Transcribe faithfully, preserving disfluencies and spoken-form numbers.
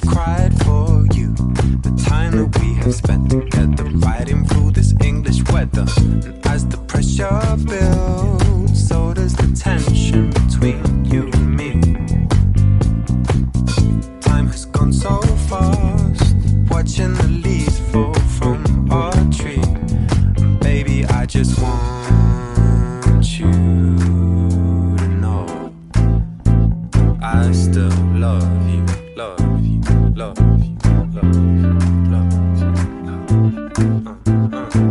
cried for you. The time that we have spent together, riding through this English weather. And as the pressure builds, so does the tension between you and me. Time has gone so fast, watching the leaves fall from our tree. And baby, I just want you to know I still love you, love you, love you, love you, love you, love you. Uh, uh.